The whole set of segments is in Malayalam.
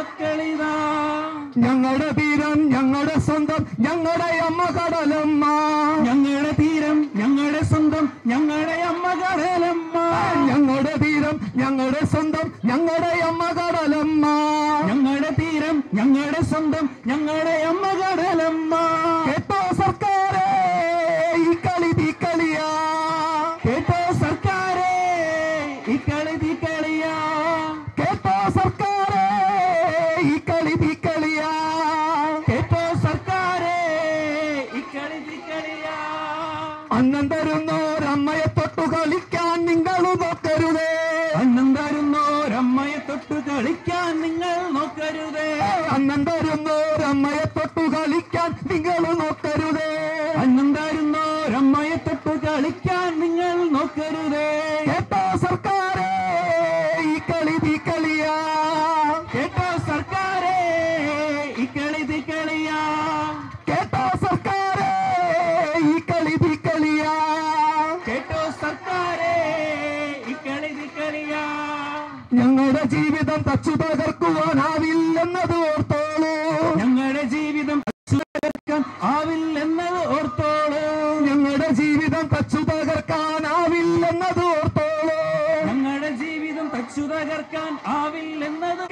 മക്കളിതാ. ഞങ്ങളുടെ തീരം ഞങ്ങളുടെ സ്വന്തം ഞങ്ങളുടെ അമ്മ കടലമ്മ. ഞങ്ങളുടെ തീരം ഞങ്ങളുടെ സ്വന്തം ഞങ്ങളുടെ അമ്മ കടലമ്മ. ഞങ്ങളുടെ തീരം ഞങ്ങളുടെ സ്വന്തം ഞങ്ങളുടെ അമ്മ കടലമ്മ. ഞങ്ങളുടെ തീരം ഞങ്ങളുടെ സ്വന്തം ഞങ്ങളുടെ അമ്മ കടലമ്മ. കേട്ടോ സർക്കാരേ ഈ കളി തീക്കളിയാ. കേട്ടോ സർക്കാരേ ഈ കളി തീക്കളിയാ. കേട്ടോ സർക്കാരേ ഈ കളി തീക്കളിയാ. കേട്ടോ സർക്കാരേ ഈ കളി തീക്കളിയാ. അന്നം തരുന്നോരമ്മയെ തൊട്ടു കളിക്കാൻ നിങ്ങൾ നോക്കരുതേ. അന്നം തരുന്നോരമ്മയെ തൊട്ടു കളിക്കാൻ നിങ്ങൾ നോക്കരുതേ. അന്നം തരുന്നോരമ്മയെ തൊട്ടു കളിക്കാൻ നിങ്ങൾ നോക്കരുതേ. അന്നം തരുന്നോരമ്മയെ തൊട്ടു കളിക്കാൻ നിങ്ങൾ നോക്കരുതേ. കേട്ടോ സർക്കാരേ ഈ കളി തീക്കളിയാ. കേട്ടോ സർക്കാരേ ഈ കളി തീക്കളിയാ. കേട്ടോ സർക്കാരേ ഈ കളി തീക്കളിയാ. കേട്ടോ സർക്കാരേ ഈ കളി തീക്കളിയാ. ഞങ്ങളുടെ ജീവിതം തച്ചു തകർക്കുവാനാവില്ലെന്നത് ഓർത്തോളൂ. ഞങ്ങളുടെ ജീവിതം തകർക്കാൻ ആവില്ലെന്നത് ഓർത്തോളൂ. ഞങ്ങളുടെ ജീവിതം തച്ചു തകർക്കാനാവില്ലെന്നത് ഓർത്തോളൂ. ഞങ്ങളുടെ ജീവിതം തച്ചു തകർക്കാൻ ആവില്ലെന്നത്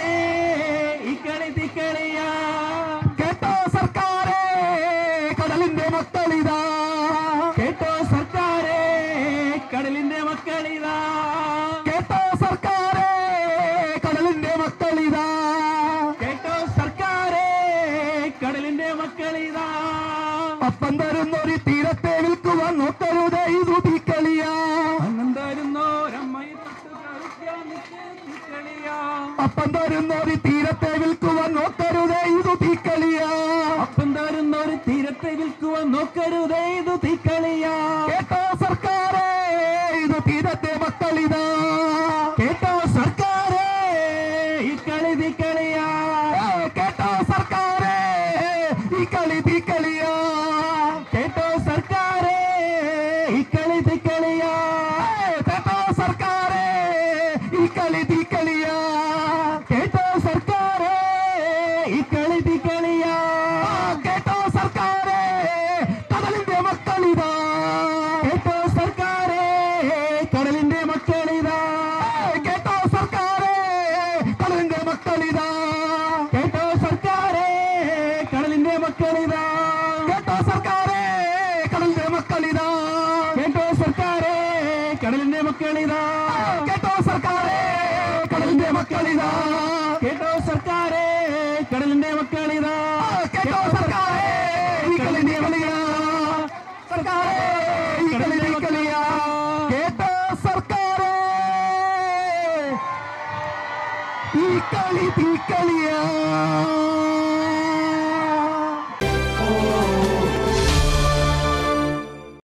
ഈ കളി തീക്കളിയാ. കേട്ടോ സർക്കാരേ കടലിന്റെ മക്കളിതാ. കേട്ടോ സർക്കാരേ കടലിന്റെ മക്കളിതാ. കേട്ടോ സർക്കാരേ കടലിന്റെ മക്കളിതാ. കേട്ടോ സർക്കാരേ കടലിന്റെ മക്കളിതാ. അപ്പം തരുന്നൊരു തീരത്തെ വിൽക്കുവാൻ നോക്കരുതേ ഇതു തീക്കളിയാ. അന്നം തരുന്നോരമ്മയെ തൊട്ട് കളിക്കാൻ തീക്കളിയാ. അപ്പം തരുന്നൊരു തീരത്തെ വിൽക്കുവാൻ നോക്കരുതേ ഇതു തീക്കളിയാ. അപ്പം തരുന്നൊരു തീരത്തെ വിൽക്കുവാൻ നോക്കരുതേ ഇതു തീക്കളിയാ. കേട്ടോ സർക്കാരേ ഇത് തീരത്തെ മക്കളിതാ. കേട്ടോ സർക്കാരേ ഈ കളി തീക്കളിയാ. കേട്ടോ സർക്കാരേ ഈ കളി തീക്കളിയാ. കേട്ടോ സർക്കാരേ ഈ കളി തീക്കളിയാ. കേട്ടോ സർക്കാരേ ഈ കളി തീക്കളിയാ. കേട്ടോ സർക്കാരേ ഈ കളി തീക്കളിയാ. കേട്ടോ സർക്കാരേ കടലിന്റെ മക്കളിതാ. കേട്ടോ സർക്കാരേ കടലിന്റെ മക്കളിതാ. കേട്ടോ സർക്കാരേ കടലിന്റെ മക്കളിതാ. കേട്ടോ സർക്കാരേ കടലിന്റെ മക്കളിതാ. കേട്ടോ സർക്കാരേ കടലിന്റെ മക്കളിതാ. കേട്ടോ സർക്കാരേ കടലിന്റെ മക്കളിതാ. കേട്ടോ സർക്കാരേ കടലിന്റെ മക്കളിതാ. കേട്ടോ സർക്കാരേ കടലിന്റെ മക്കളിതാ. കേട്ടോ സർക്കാരേ ഈ കളിന്റെ കളിയാ. സർക്കാരേ ഈ കളിന്റെ കളിയാ. കേട്ടോ സർക്കാരേ ഈ കളി